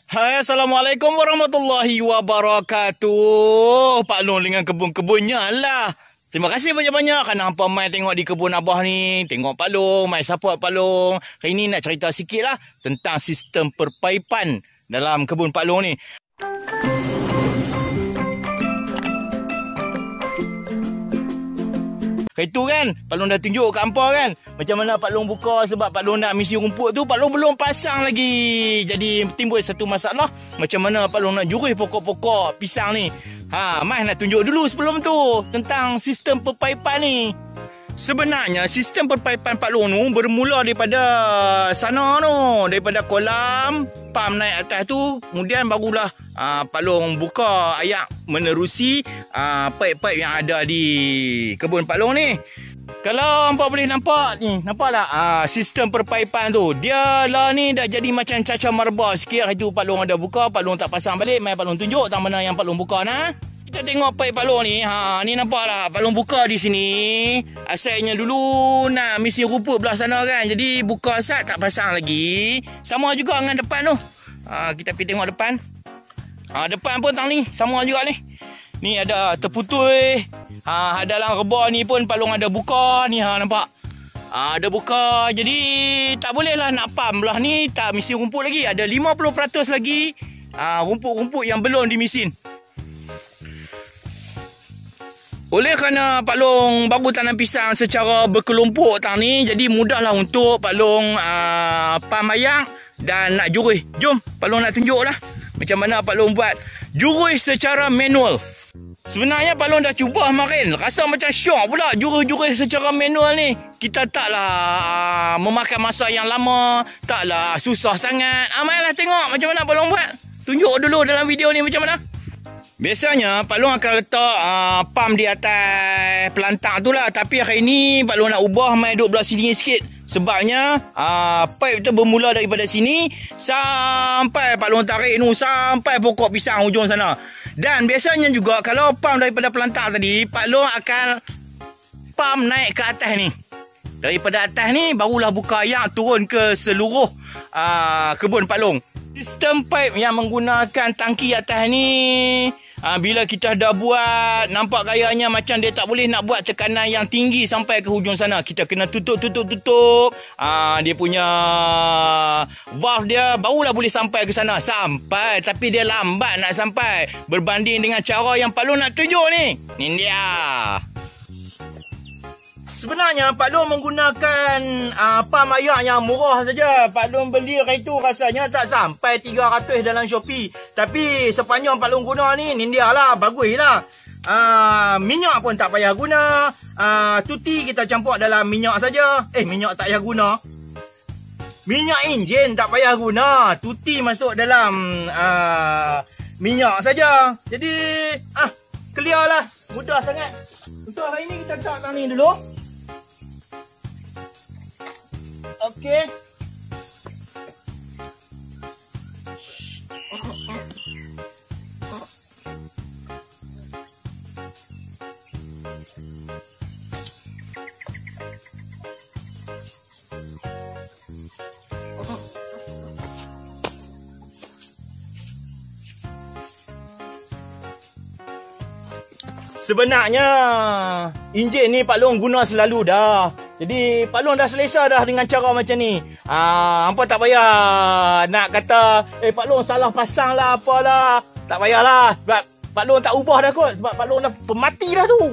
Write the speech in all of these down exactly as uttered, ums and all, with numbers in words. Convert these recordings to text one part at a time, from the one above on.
Hai, Assalamualaikum warahmatullahi wabarakatuh. Pak Long dengan kebun-kebunnya lah. Terima kasih banyak-banyak kerana hampa mai tengok di kebun Abah ni. Tengok Pak Long, mai support Pak Long. Hari ni nak cerita sikit lah tentang sistem perpaipan dalam kebun Pak Long ni. Kayak tu kan, Pak Long dah tunjuk kat hampa kan macam mana Pak Long buka sebab Pak Long nak misi rumput tu, Pak Long belum pasang lagi. Jadi timbul satu masalah, macam mana Pak Long nak jurus pokok-pokok pisang ni. Ha, Mas nak tunjuk dulu sebelum tu tentang sistem perpaipan ni. Sebenarnya sistem perpaipan Pak Long tu bermula daripada sana tu, daripada kolam, pam naik atas tu, kemudian barulah aa, Pak Long buka ayak menerusi aa, paip-paip yang ada di kebun Pak Long ni. Kalau hampa boleh nampak ni, nampak tak aa, sistem perpaipan tu, dia lah ni dah jadi macam cacah marba sikit. Hari tu Pak Long ada buka, Pak Long tak pasang balik, mai Pak Long tunjuk tang mana yang Pak Long buka nah. Kita tengok paip Pak Long ni. Ha, ni nampak tak? Pak Long buka di sini. Asalnya dulu nak misi rumput belah sana kan. Jadi buka asal tak pasang lagi. Sama juga dengan depan tu. Ha, kita pergi tengok depan. Ha, depan pun tang ni. Sama juga ni. Ni ada terputus. Ha, dalam rebah ni pun Pak Long ada buka. Ni ha, nampak. Ha, ada buka. Jadi tak boleh lah nak pam belah ni. Tak misi rumput lagi. Ada lima puluh peratus lagi ha, rumput-rumput yang belum dimisin. Oleh kerana Pak Long baru tanam pisang secara berkelompok tang ni, jadi mudahlah untuk Pak Long uh, pam ayak dan nak jurus. Jom Pak Long nak tunjuk lah macam mana Pak Long buat jurus secara manual. Sebenarnya Pak Long dah cuba kemarin, rasa macam syok pula jurus-jurus secara manual ni. Kita taklah uh, memakan masa yang lama, taklah susah sangat. Ah, mainlah tengok macam mana Pak Long buat. Tunjuk dulu dalam video ni macam mana. Biasanya Pak Long akan letak uh, pam di atas pelantak tu lah. Tapi hari ni Pak Long nak ubah mai duduk belah sini sikit. Sebabnya uh, paip tu bermula daripada sini sampai Pak Long tarik tu sampai pokok pisang hujung sana. Dan biasanya juga kalau pam daripada pelantak tadi, Pak Long akan pam naik ke atas ni. Daripada atas ni barulah buka ayak turun ke seluruh uh, kebun Pak Long. Sistem paip yang menggunakan tangki atas ni, ha, bila kita dah buat, nampak gayanya macam dia tak boleh nak buat tekanan yang tinggi sampai ke hujung sana. Kita kena tutup-tutup-tutup. Ha, dia punya valve dia barulah boleh sampai ke sana. Sampai, tapi dia lambat nak sampai. Berbanding dengan cara yang Pak Long nak tunjuk ni. Ni dia. Sebenarnya Pak Long menggunakan uh, pam ayak yang murah saja. Pak Long beli hari tu rasanya tak sampai tiga ratus dalam Shopee. Tapi sepanjang Pak Long guna ni, ni dia lah, bagus lah. Uh, minyak pun tak payah guna. Uh, tuti kita campur dalam minyak saja. Eh, minyak tak payah guna. Minyak enjin tak payah guna. Tuti masuk dalam uh, minyak saja. Jadi, ah, clear lah. Mudah sangat. Untuk hari ni kita letak tang ni dulu. Okey. Sebenarnya enjin ni Pak Long guna selalu dah. Jadi Pak Long dah selesa dah dengan cara macam ni. Ah, hampa tak payah nak kata eh Pak Long salah pasang lah apalah. Tak payahlah. Sebab Pak Long tak ubah dah kot. Sebab Pak Long dah pemati dah tu.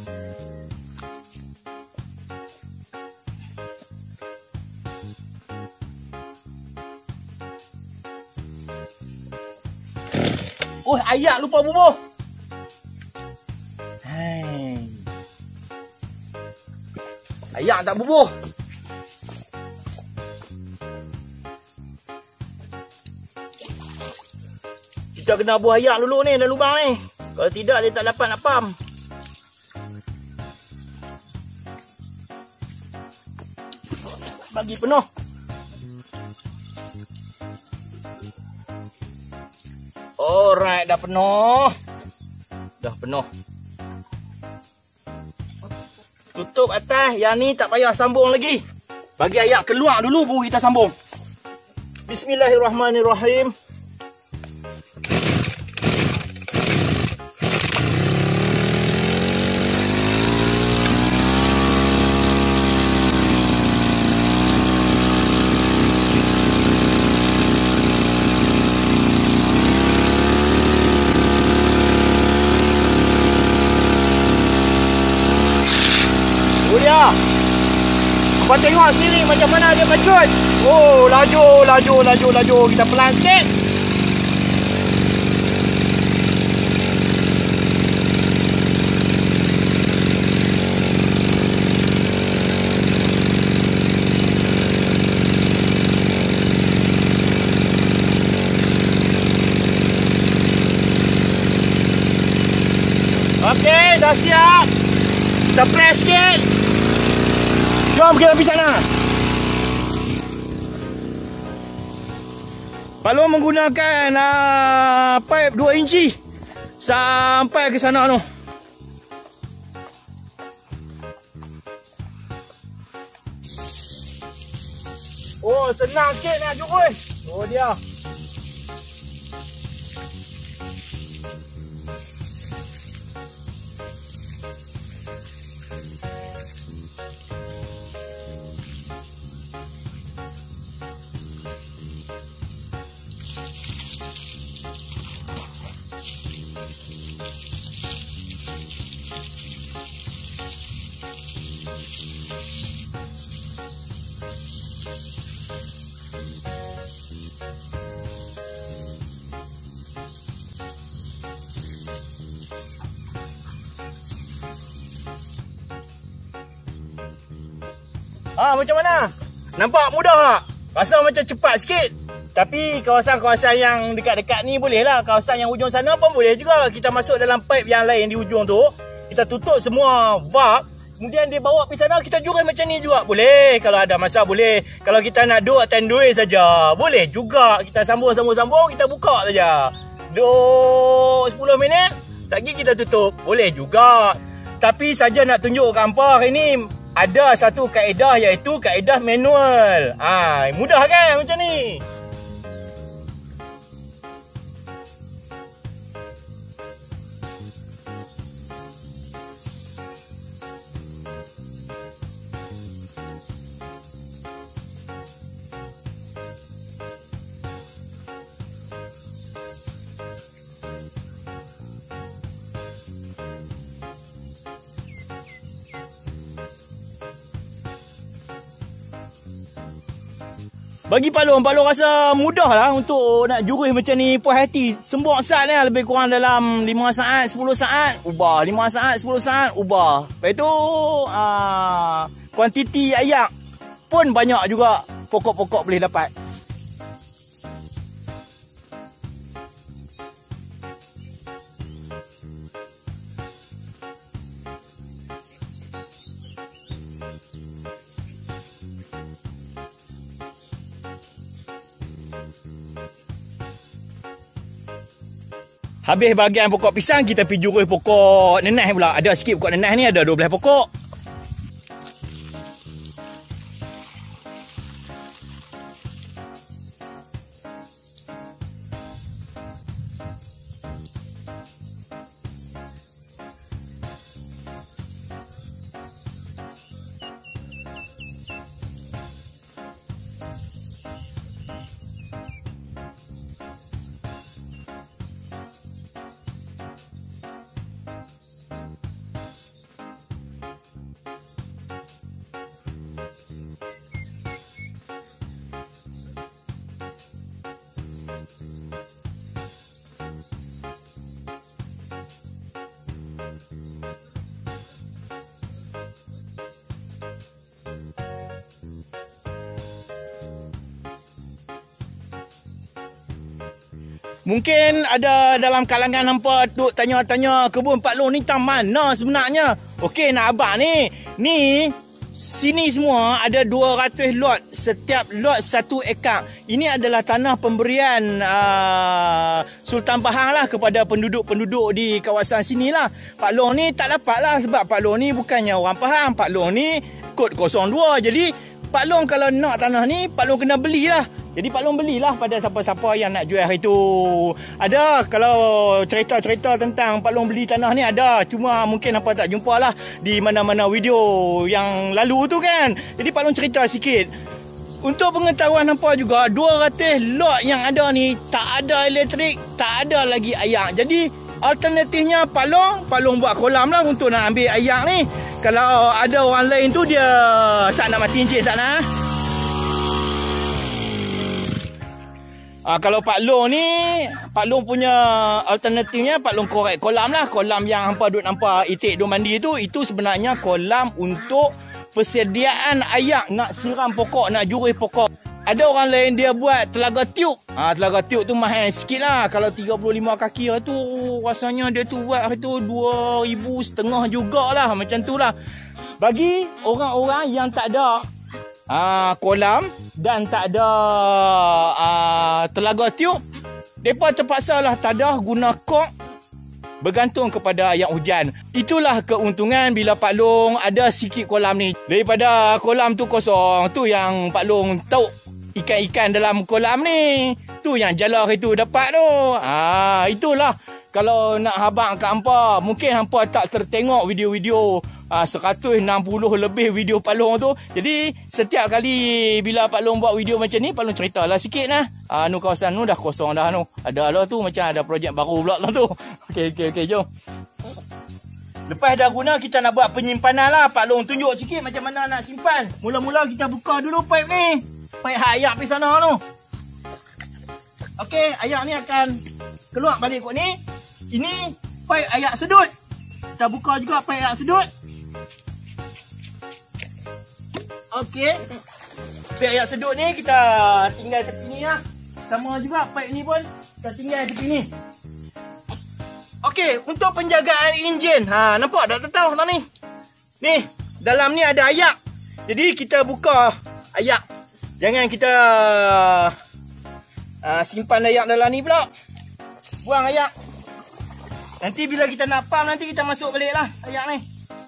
Oh, ayak lupa bubuh. Hai. Ayak tak bubuh. Kita kena buah ayak dulu ni dalam lubang ni. Kalau tidak dia tak dapat nak pam. Bagi penuh. Alright, dah penuh. Dah penuh. Tutup atas. Yang ni tak payah sambung lagi. Bagi ayak keluar dulu baru kita sambung. Bismillahirrahmanirrahim. Dia. Abang tengok sini macam mana dia kejut. Oh, laju, laju, laju, laju. Kita pelan sikit. Okey, dah siap. Kita press sikit. Jom kita pergi sana. Kalau menggunakan uh, pipe dua inci sampai ke sana tu. Oh, senang sikit nak jurus. Oh dia. Ah, macam mana? Nampak mudah tak? Rasa macam cepat sikit. Tapi kawasan-kawasan yang dekat-dekat ni boleh lah. Kawasan yang ujung sana pun boleh juga. Kita masuk dalam pipe yang lain di ujung tu. Kita tutup semua valve. Kemudian dia bawa pergi sana, kita jurus macam ni juga. Boleh. Kalau ada masa boleh. Kalau kita nak duk tendui saja, boleh juga. Kita sambung-sambung-sambung, kita buka saja. Duk sepuluh minit, lagi kita tutup. Boleh juga. Tapi saja nak tunjuk kat hampa hari ni, ada satu kaedah iaitu kaedah manual. Ah, mudah kan macam ni? Bagi Pak Long, Pak Long rasa mudah lah untuk nak jurus macam ni. Puas hati. Sembok sat ni lebih kurang dalam lima saat, sepuluh saat, ubah. lima saat, sepuluh saat, ubah. Lepas tu, aa, kuantiti ayak pun banyak juga pokok-pokok boleh dapat. Habis bahagian pokok pisang, kita pergi jurus pokok nenas pula. Ada sikit pokok nenas ni, ada dua belas pokok. Mungkin ada dalam kalangan hampa duk tanya-tanya kebun Pak Long ni tang mana sebenarnya. Okey, nak abang ni. Ni sini semua ada dua ratus lot. Setiap lot satu ekar. Ini adalah tanah pemberian uh, Sultan Pahang lah kepada penduduk-penduduk di kawasan sini lah. Pak Long ni tak dapat lah sebab Pak Long ni bukannya orang Pahang. Pak Long ni kod kosong dua. Jadi Pak Long kalau nak tanah ni, Pak Long kena belilah. Jadi Pak Long belilah pada siapa-siapa yang nak jual hari tu. Ada kalau cerita-cerita tentang Pak Long beli tanah ni ada. Cuma mungkin apa tak jumpa lah di mana-mana video yang lalu tu kan. Jadi Pak Long cerita sikit. Untuk pengetahuan hampa juga, dua ratus lot yang ada ni tak ada elektrik, tak ada lagi air. Jadi alternatifnya Pak Long, Pak Long buat kolam lah untuk nak ambil air ni. Kalau ada orang lain tu dia sak nak mati encik sana. Ah, kalau Pak Long ni, Pak Long punya alternatifnya Pak Long korek kolam lah. Kolam yang hampa duk nampak itik duk mandi tu, itu sebenarnya kolam untuk persediaan air nak siram pokok, nak jurih pokok. Ada orang lain dia buat telaga tiup. Ha, telaga tiup tu mahal sikit lah. Kalau tiga puluh lima kaki tu rasanya dia tu buat hari tu dua ribu setengah jugalah. Macam tu lah. Bagi orang-orang yang tak ada ha, kolam dan tak ada ha, telaga tiup, mereka terpaksa lah tadah guna kok, bergantung kepada air hujan. Itulah keuntungan bila Pak Long ada sikit kolam ni. Daripada kolam tu kosong, tu yang Pak Long tahu ikan-ikan dalam kolam ni. Tu yang jala itu dapat tu. Ah, itulah. Kalau nak habang kat hampa, mungkin hampa tak tertengok video-video ah, seratus enam puluh lebih video Pak Long tu. Jadi setiap kali bila Pak Long buat video macam ni, Pak Long ceritalah sikit lah. Ah, nu kawasan nu dah kosong dah nu. Ada lah tu, macam ada projek baru pula lah tu. Okey, okey, okey, jom. Lepas dah guna, kita nak buat penyimpanan lah. Pak Long tunjuk sikit macam mana nak simpan. Mula-mula kita buka dulu pipe ni. Pipe air pergi sana tu. Okey, air ni akan keluar balik kot ni. Ini pipe air sedut. Kita buka juga pipe air sedut. Okey. Pipe air sedut ni kita tinggal tepi ni lah. Sama juga pipe ni pun kita tinggal tepi ni. Okey, untuk penjagaan enjin. Ha, nampak tak tahu tak ni? Ni, dalam ni ada air. Jadi kita buka air. Jangan kita uh, simpan air dalam ni pula. Buang air. Nanti bila kita nak pump, nanti kita masuk balik lah air ni.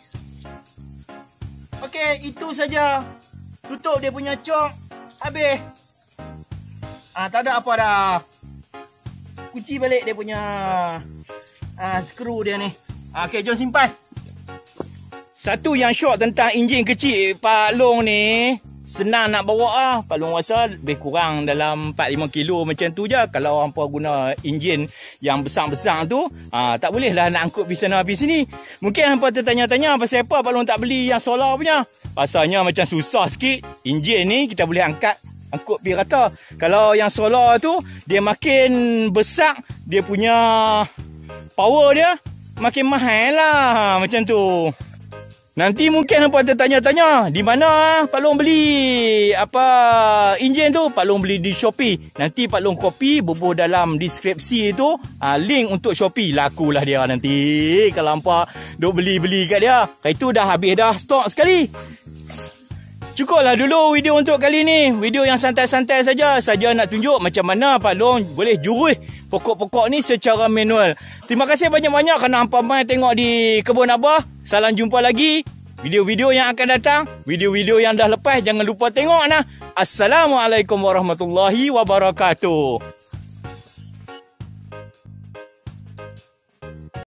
Okey, itu saja. Tutup dia punya cok. Habis. Ah, tak ada apa dah. Kunci balik dia punya ah, skru dia ni. Ah, okey, jom simpan. Satu yang syok tentang enjin kecil Pak Long ni, senang nak bawa lah. Pak Long rasa lebih kurang dalam empat lima kilo macam tu je. Kalau hampa guna enjin yang besar-besar tu, ha, tak boleh lah nak angkut pergi sana pergi sini. Mungkin hampa tertanya-tanya pasal apa Pak Long tak beli yang solar punya. Pasalnya macam susah sikit. Enjin ni kita boleh angkat, angkut pergi rata. Kalau yang solar tu, dia makin besar, dia punya power dia makin mahal lah. Macam tu. Nanti mungkin hampa tertanya-tanya, di mana Pak Long beli apa enjin tu? Pak Long beli di Shopee. Nanti Pak Long copy bubuh dalam deskripsi tu, ha, link untuk Shopee. Lakulah dia nanti kalau hampa duk beli-beli kat dia. Itu dah habis dah stok sekali. Cukuplah dulu video untuk kali ni. Video yang santai-santai saja. Saja nak tunjuk macam mana Pak Long boleh jurih pokok-pokok ni secara manual. Terima kasih banyak-banyak kerana hampa mai tengok di Kebun Abah. Salam jumpa lagi video-video yang akan datang. Video-video yang dah lepas jangan lupa tengok nah. Assalamualaikum warahmatullahi wabarakatuh.